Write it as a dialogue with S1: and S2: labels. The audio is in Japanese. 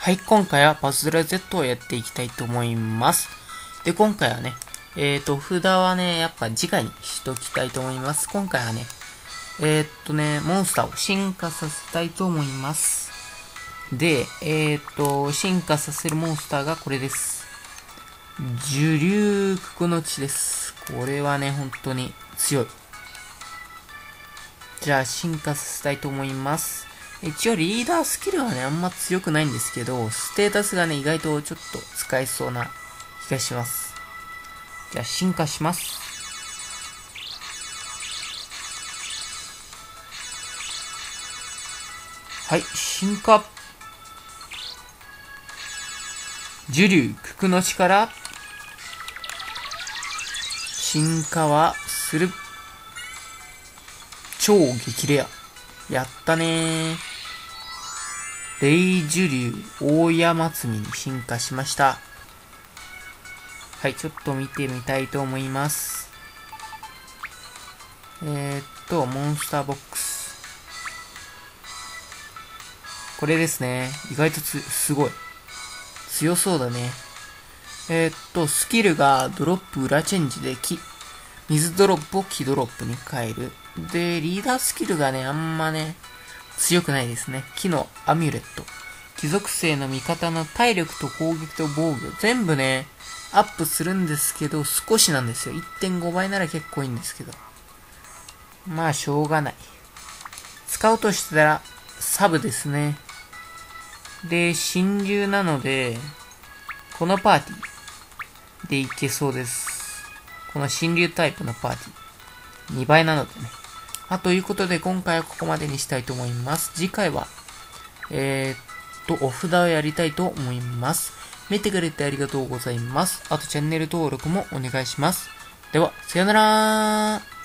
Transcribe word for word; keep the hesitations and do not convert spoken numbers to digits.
S1: はい、今回はパズドラ Z をやっていきたいと思います。で、今回はね、えーと、札はね、やっぱ次回にしときたいと思います。今回はね、えーっとね、モンスターを進化させたいと思います。で、えーっと、進化させるモンスターがこれです。樹竜九九の地です。これはね、本当に強い。じゃあ、進化させたいと思います。一応リーダースキルはね、あんま強くないんですけど、ステータスがね、意外とちょっと使えそうな気がします。じゃあ、進化します。はい、進化。樹竜九九の地から、進化はする。超激レア。やったねー。霊樹竜大山積みに進化しました。はい、ちょっと見てみたいと思います。えー、っと、モンスターボックス。これですね。意外とつ、すごい。強そうだね。えー、っと、スキルがドロップ裏チェンジで木。水ドロップを木ドロップに変える。で、リーダースキルがね、あんまね、強くないですね。木のアミュレット。貴族性の味方の体力と攻撃と防御。全部ね、アップするんですけど、少しなんですよ。いってんごばいなら結構いいんですけど。まあ、しょうがない。使うとしたら、サブですね。で、新竜なので、このパーティーでいけそうです。この新竜タイプのパーティー。にばいなのでね。あ、ということで今回はここまでにしたいと思います。次回は、えー、っと、お札をやりたいと思います。見てくれてありがとうございます。あとチャンネル登録もお願いします。では、さよならー。